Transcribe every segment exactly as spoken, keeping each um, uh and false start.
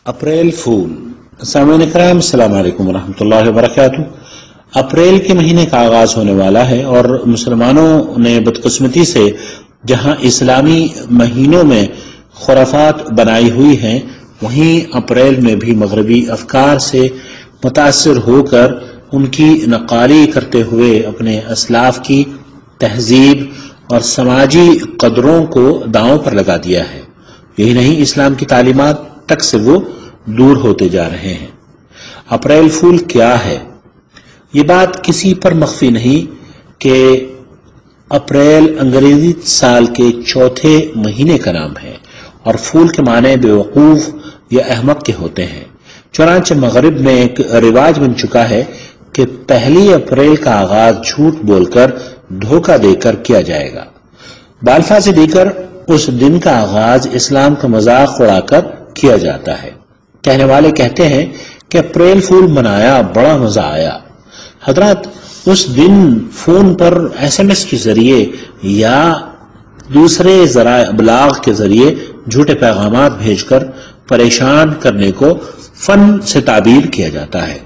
April فول۔ سامعین کرام السلام علیکم ورحمۃ اللہ وبرکاتہ۔ اپریل کے مہینے کا آغاز ہونے والا ہے اور مسلمانوں نے بدقسمتی سے جہاں اسلامی مہینوں میں خرافات بنائی ہوئی ہیں، وہیں اپریل میں بھی مغربی افکار سے متاثر ہو کر ان کی نقالی کرتے ہوئے اپنے اسلاف کی تہذیب اور سماجی قدروں کو داؤں پر لگا دیا ہے۔ یہی نہیں، اسلام کی تعلیمات تک سے وہ دور ہوتے جا رہے ہیں۔ اپریل فول کیا ہے؟ یہ بات کسی پر مخفی نہیں کہ اپریل انگریزی سال کے چوتھے مہینے کا نام ہے اور فول کے معنی بے وقوف یا احمق کے ہوتے ہیں۔ چنانچہ مغرب میں ایک رواج بن چکا ہے کہ پہلی اپریل کا آغاز جھوٹ بول کر دھوکہ دے کر کیا جائے گا۔ بالفاظ دیگر اس دن کا آغاز اسلام کا مذاق اڑا کر کیا جاتا ہے۔ کہنے والے کہتے ہیں کہ اپریل فول منایا، بڑا مزہ آیا۔ حضرات، اس دن فون پر ایس ایم ایس کے ذریعے یا دوسرے ذرائع ابلاغ کے ذریعے جھوٹے پیغامات بھیج کر پریشان کرنے کو فن سے تعبیر کیا جاتا ہے۔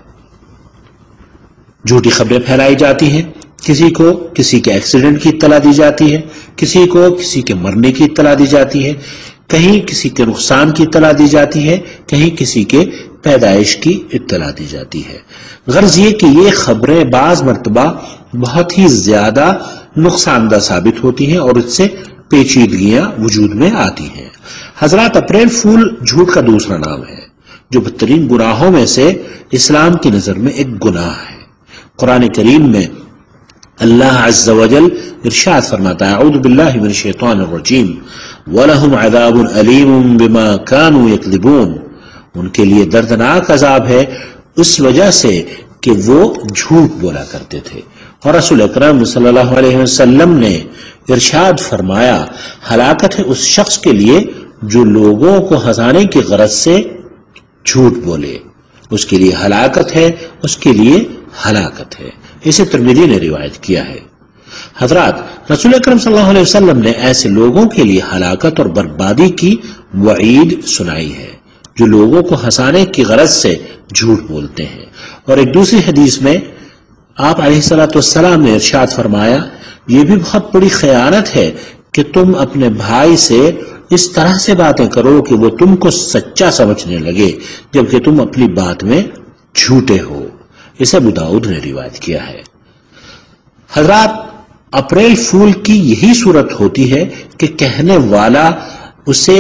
جھوٹی خبریں پھیلائی جاتی ہیں، کسی کو کسی کے ایکسیڈنٹ کی اطلاع دی جاتی ہے، کسی کو کسی کے مرنے کی اطلاع دی جاتی ہے، کہیں کسی کے نقصان کی اطلاع دی جاتی ہے، کہیں کسی کے پیدائش کی اطلاع دی جاتی ہے۔ غرض یہ کہ یہ خبریں بعض مرتبہ بہت ہی زیادہ نقصان دہ ثابت ہوتی ہیں اور اس سے پیچیدگیاں وجود میں آتی ہیں۔ حضرات، اپریل فول جھوٹ کا دوسرا نام ہے جو بدترین گناہوں میں سے اسلام کی نظر میں ایک گناہ ہے۔ قرآن کریم میں اللہ عز و جل ارشاد فرماتا ہے، اعوذ باللہ من الشیطان الرجیم، وَلَهُمْ عَذَابٌ أَلِيمٌ بِمَا كَانُوا يَكْذِبُونَ۔ ان کے لیے دردناک عذاب ہے اس وجہ سے کہ وہ جھوٹ بولا کرتے تھے۔ اور رسول اکرم صلی اللہ علیہ وسلم نے ارشاد فرمایا، ہلاکت ہے اس شخص کے لیے جو لوگوں کو ہنسانے کی غرض سے جھوٹ بولے، اس کے لیے ہلاکت ہے، اس کے لیے ہلاکت ہے۔ اسے ترمذی نے روایت کیا ہے۔ حضرات، رسول اکرم صلی اللہ علیہ وسلم نے ایسے لوگوں کے لیے ہلاکت اور بربادی کی وعید سنائی ہے جو لوگوں کو ہنسانے کی غرض سے جھوٹ بولتے ہیں۔ اور ایک دوسری حدیث میں آپ علیہ الصلوۃ والسلام نے ارشاد فرمایا، یہ بھی بہت بڑی خیانت ہے کہ تم اپنے بھائی سے اس طرح سے باتیں کرو کہ وہ تم کو سچا سمجھنے لگے جبکہ تم اپنی بات میں جھوٹے ہو۔ اسے ابو داؤد نے روایت کیا ہے۔ حضرات، اپریل فول کی یہی صورت ہوتی ہے کہ کہنے والا اسے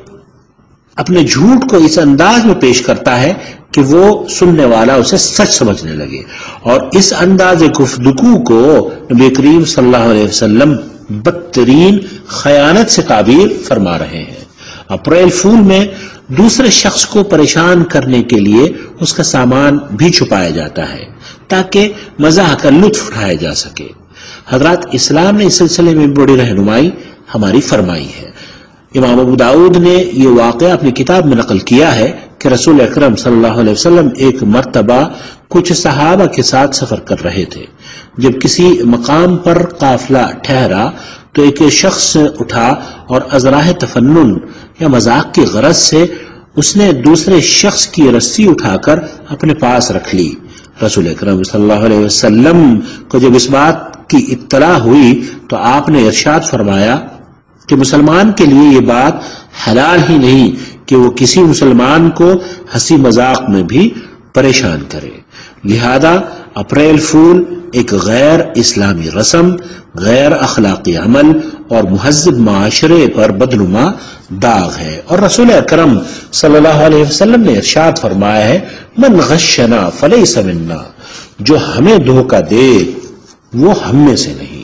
اپنے جھوٹ کو اس انداز میں پیش کرتا ہے کہ وہ سننے والا اسے سچ سمجھنے لگے، اور اس انداز گفتگو کو نبی کریم صلی اللہ علیہ وسلم بدترین خیانت سے تعبیر فرما رہے ہیں۔ اپریل فول میں دوسرے شخص کو پریشان کرنے کے لیے اس کا سامان بھی چھپایا جاتا ہے تاکہ مزاح کا لطف اٹھایا جا سکے۔ حضرات، اسلام نے اس سلسلے میں بڑی رہنمائی ہماری فرمائی ہے۔ امام ابو داؤد نے یہ واقعہ اپنی کتاب میں نقل کیا ہے کہ رسول اکرم صلی اللہ علیہ وسلم ایک مرتبہ کچھ صحابہ کے ساتھ سفر کر رہے تھے۔ جب کسی مقام پر قافلہ ٹھہرا تو ایک شخص اٹھا اور ازراہ تفنن یا مذاق کی غرض سے اس نے دوسرے شخص کی رسی اٹھا کر اپنے پاس رکھ لی۔ رسول اکرم صلی اللہ علیہ وسلم کو جب اس بات کی اطلاع ہوئی تو آپ نے ارشاد فرمایا کہ مسلمان کے لیے یہ بات حلال ہی نہیں کہ وہ کسی مسلمان کو ہنسی مذاق میں بھی پریشان کرے۔ لہذا اپریل فول ایک غیر اسلامی رسم، غیر اخلاقی عمل اور مہذب معاشرے پر بدنما داغ ہے۔ اور رسول اکرم صلی اللہ علیہ وسلم نے ارشاد فرمایا ہے، من غشنا فلیس منا، جو ہمیں دھوکہ دے وہ ہم میں سے نہیں۔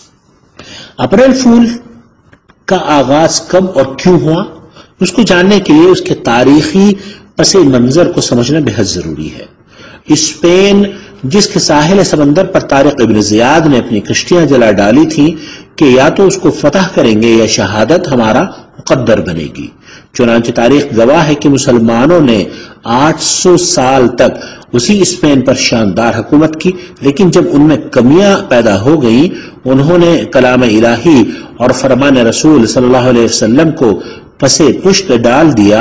اپریل فول کا آغاز کب اور کیوں ہوا، اس کو جاننے کے لیے اس کے تاریخی پس منظر کو سمجھنا بہت ضروری ہے۔ اسپین جس کے ساحل سمندر پر طارق ابن زیاد نے اپنی کشتیاں جلا ڈالی تھیں کہ یا تو اس کو فتح کریں گے یا شہادت ہمارا مقدر بنے گی، چنانچہ تاریخ گواہ ہے کہ مسلمانوں نے آٹھ سو سال تک اسی اسپین پر شاندار حکومت کی، لیکن جب ان میں کمیاں پیدا ہو گئیں انہوں نے کلام الہی اور فرمان رسول صلی اللہ علیہ وسلم کو پسے پشت ڈال دیا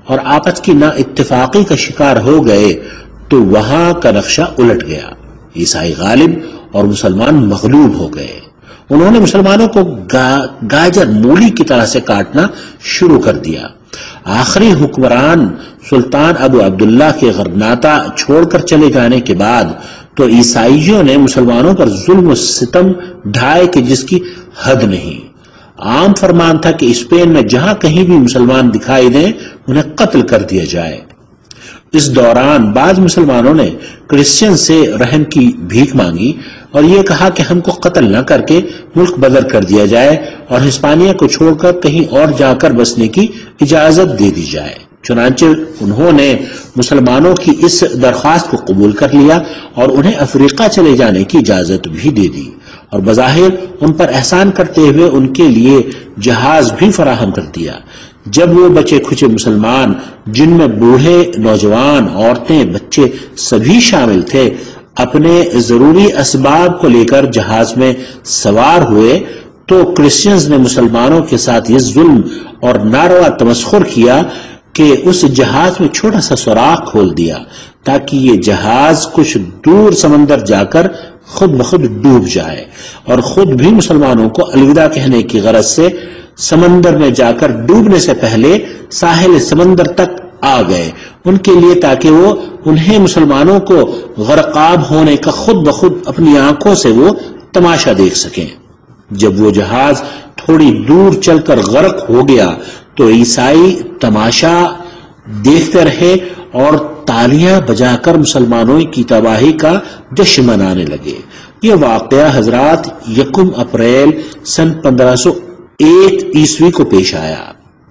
اور آپس کی نا اتفاقی کا شکار ہو گئے تو وہاں کا نقشہ الٹ گیا. عیسائی غالب اور مسلمان مغلوب ہو گئے. انہوں نے مسلمانوں کو گا گاجر مولی کی طرح سے کاٹنا شروع کر دیا. آخری حکمران سلطان ابو عبداللہ کے غرناطہ چھوڑ کر چلے جانے کے بعد تو عیسائیوں نے مسلمانوں پر ظلم و ستم ڈھائے کہ جس کی حد نہیں. عام فرمان تھا کہ اسپین میں جہاں کہیں بھی مسلمان دکھائی دیں انہیں قتل کر دیا جائے. اس دوران بعض مسلمانوں نے کرسچن سے رحم کی بھیک مانگی اور یہ کہا کہ ہم کو قتل نہ کر کے ملک بدر کر دیا جائے اور ہسپانیہ کو چھوڑ کر کہیں اور جا کر بسنے کی اجازت دے دی جائے. چنانچہ انہوں نے مسلمانوں کی اس درخواست کو قبول کر لیا اور انہیں افریقہ چلے جانے کی اجازت بھی دے دی اور بظاہر ان پر احسان کرتے ہوئے ان کے لیے جہاز بھی فراہم کر دیا. جب وہ بچے کھچے مسلمان جن میں بوڑھے، نوجوان، عورتیں، بچے سبھی شامل تھے اپنے ضروری اسباب کو لے کر جہاز میں سوار ہوئے تو کرسچنز نے مسلمانوں کے ساتھ یہ ظلم اور ناروا تمسخر کیا کہ اس جہاز میں چھوٹا سا سوراخ کھول دیا تاکہ یہ جہاز کچھ دور سمندر جا کر خود بخود ڈوب جائے، اور خود بھی مسلمانوں کو الوداع کہنے کی غرض سے سمندر میں جا کر ڈوبنے سے پہلے ساحل سمندر تک آ گئے ان کے لیے تاکہ وہ انہیں مسلمانوں کو غرقاب ہونے کا خود بخود اپنی آنکھوں سے وہ تماشا دیکھ سکیں. جب وہ جہاز تھوڑی دور چل کر غرق ہو گیا تو عیسائی تماشا دیکھتے رہے اور تالیاں بجا کر مسلمانوں کی تباہی کا جشن منانے لگے. یہ واقعہ حضرات یکم اپریل سن پندرہ سو ایک عیسوی کو پیش آیا.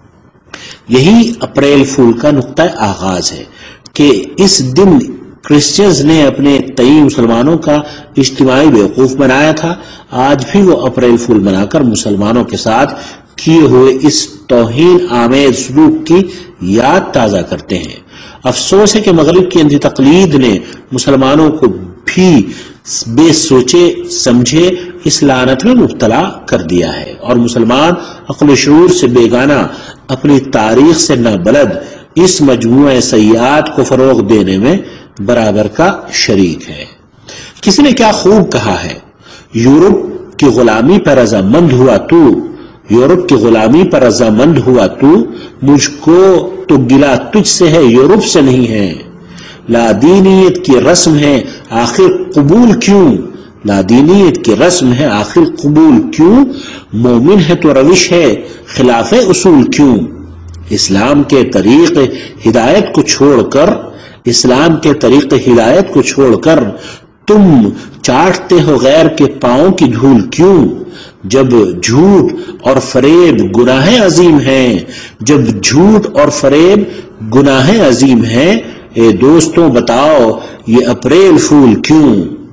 یہی اپریل فول کا نقطہ آغاز ہے کہ اس دن کرسچنز نے اپنے تئیں مسلمانوں کا اجتماعی بیوقوف بنایا تھا. آج بھی وہ اپریل فول بنا کر مسلمانوں کے ساتھ کیے ہوئے اس توہین آمیز سلوک کی یاد تازہ کرتے ہیں. افسوس ہے کہ مغرب کی اندھی تقلید نے مسلمانوں کو بھی بے سوچے سمجھے اس لعنت میں مبتلا کر دیا ہے اور مسلمان عقل و شعور سے بیگانہ اپنی تاریخ سے نابلد اس مجموعہ سیئات کو فروغ دینے میں برابر کا شریک ہے. کسی نے کیا خوب کہا ہے، یورپ کی غلامی پر رضامند ہوا تو یورپ کی غلامی پر رضامند ہوا تو مجھ کو تو گلا تجھ سے ہے، یورپ سے نہیں ہے. لادینیت کی رسم ہے آخر قبول کیوں لادینیت کی رسم ہے آخر قبول کیوں مومن ہے تو روش ہے خلاف اصول کیوں. اسلام کے طریق ہدایت کو چھوڑ کر اسلام کے طریق ہدایت کو چھوڑ کر تم چاٹتے ہو غیر کے پاؤں کی دھول کیوں. جب جھوٹ اور فریب گناہ عظیم ہیں جب جھوٹ اور فریب گناہ عظیم ہیں اے دوستوں بتاؤ یہ اپریل فول کیوں.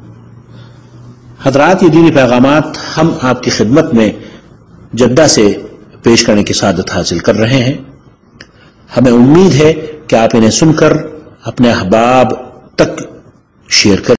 حضرات، یہ دینی پیغامات ہم آپ کی خدمت میں جدہ سے پیش کرنے کی سعادت حاصل کر رہے ہیں. ہمیں امید ہے کہ آپ انہیں سن کر اپنے احباب تک شیئر کریں.